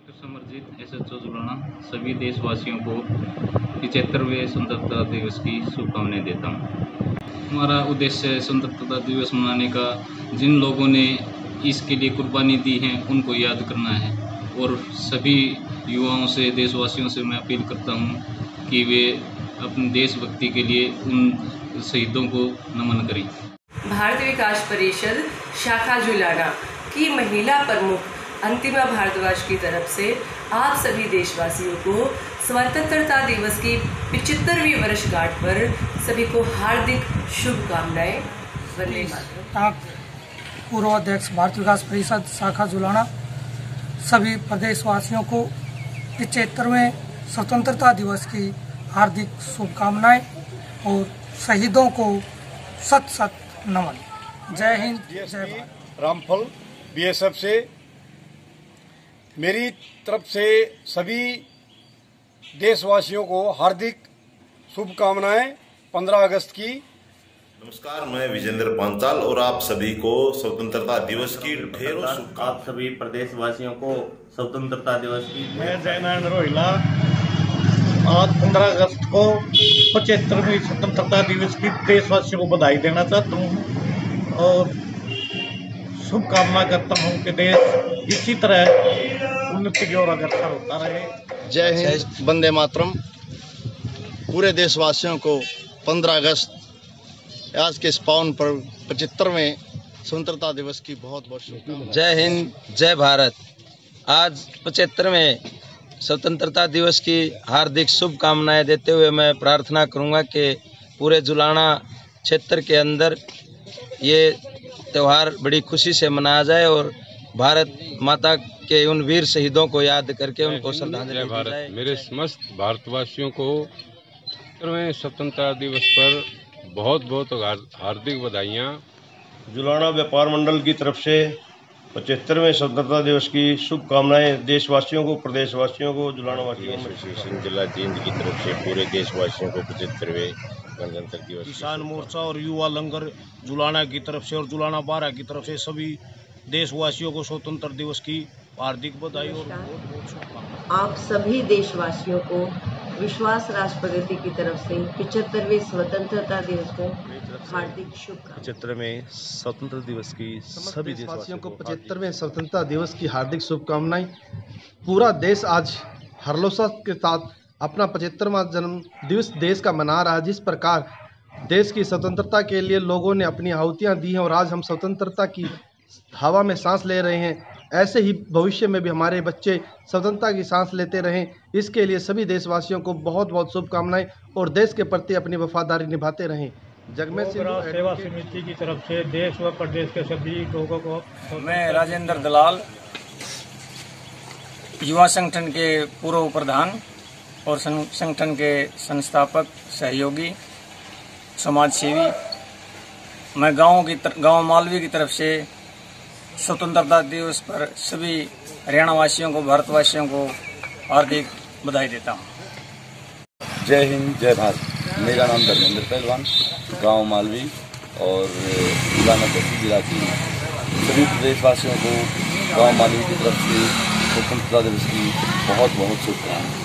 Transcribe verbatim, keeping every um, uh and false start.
Inspector Samarjeet S H O Julana सभी देशवासियों को पिचहत्तरवें स्वतंत्रता दिवस की शुभकामनाएं देता हूँ। हमारा उद्देश्य स्वतंत्रता दिवस मनाने का जिन लोगों ने इसके लिए कुर्बानी दी है उनको याद करना है और सभी युवाओं से देशवासियों से मैं अपील करता हूँ कि वे अपने देशभक्ति के लिए उन शहीदों को नमन करें। भारतीय विकास परिषद शाखा जुलाना की महिला प्रमुख अंतिमा भारद्वाज की तरफ से आप सभी देशवासियों को स्वतंत्रता दिवस की पिचहत्तरवीं वर्षगांठ पर सभी को हार्दिक शुभकामनाएं। वंदे मातरम। पूर्व अध्यक्ष भारतीय विकास परिषद शाखा जुलाना सभी प्रदेशवासियों को पिचहत्तरवें स्वतंत्रता दिवस की हार्दिक शुभकामनाएं और शहीदों को सत सत नमन। जय हिंद, जय भारत। रामफल बीएसएफ से मेरी तरफ से सभी देशवासियों को हार्दिक शुभकामनाएं पंद्रह अगस्त की। नमस्कार, मैं विजेंद्र पांचाल और आप सभी को स्वतंत्रता दिवस की ढेरों शुभकामनाएं। आप सभी प्रदेशवासियों को स्वतंत्रता दिवस की। मैं जयनारायण रोहिला आज पंद्रह अगस्त को पचहत्तरवीं स्वतंत्रता दिवस की देशवासियों को बधाई देना चाहता हूँ और शुभकामना करता हूँ कि देश इसी तरह उन्नति की ओर अग्रसर होता रहे। जय हिंद, वंदे मातरम। पूरे देशवासियों को पंद्रह अगस्त आज के इस पावन पर पचहत्तरवें स्वतंत्रता दिवस की बहुत बहुत शुभकामनाएं। जय हिंद, जय भारत। आज पचहत्तरवें स्वतंत्रता दिवस की हार्दिक शुभकामनाएं देते हुए मैं प्रार्थना करूंगा कि पूरे जुलाना क्षेत्र के अंदर ये त्यौहार बड़ी खुशी से मनाया जाए और भारत माता के उन वीर शहीदों को याद करके उनको श्रद्धांजलि दी जाए। मेरे समस्त भारतवासियों को पचहत्तरवें स्वतंत्रता दिवस पर बहुत बहुत हार्दिक बधाइयाँ। जुलाना व्यापार मंडल की तरफ से पचहत्तरवें स्वतंत्रता दिवस की शुभकामनाएं देशवासियों को, प्रदेशवासियों को, जुलाना वासियों एसोसिएशन जिला जींद की तरफ से पूरे देशवासियों को पचहत्तरवें गणतंत्र दिवस। किसान मोर्चा और युवा लंगर जुलाना की तरफ से और जुलाना बारह की तरफ से सभी देशवासियों को स्वतंत्रता दिवस की हार्दिक बधाई और बहुत बहुत शुभकामनाएं। आप सभी देशवासियों को विश्वास राष्ट्र प्रगति की तरफ से पिचहत्तरवें स्वतंत्रता दिवस को हार्दिक शुभकामनाएं। पचहत्तरवें स्वतंत्रता दिवस की सभी देशवासियों को पचहत्तरवें स्वतंत्रता दिवस की हार्दिक शुभकामनाएं। पूरा देश आज हर्षोल्लास के साथ अपना पचहत्तरवां जन्म दिवस देश का मना रहा है। जिस प्रकार देश की स्वतंत्रता के लिए लोगों ने अपनी आहुतियां दी हैं और आज हम स्वतंत्रता की हवा में सांस ले रहे हैं, ऐसे ही भविष्य में भी हमारे बच्चे स्वतंत्रता की सांस लेते रहें, इसके लिए सभी देशवासियों को बहुत बहुत शुभकामनाएं और देश के प्रति अपनी वफादारी निभाते रहें। जगमें सेवा समिति की तरफ से देश व प्रदेश के सभी लोगों को। मैं राजेंद्र दलाल, युवा संगठन के पूर्व प्रधान और संगठन के संस्थापक सहयोगी समाज सेवी, मैं गाँव की गाँव मालवी की तरफ से स्वतंत्रता दिवस पर सभी हरियाणा वासियों को, भारतवासियों को हार्दिक बधाई देता हूँ। जय हिंद, जय भारत। मेरा नाम धर्मेंद्र पहलवान, गांव मालवी और जुलाना तहसील जिला की सभी प्रदेशवासियों को गांव मालवी की तरफ से स्वतंत्रता दिवस की बहुत बहुत शुभकामनाएं।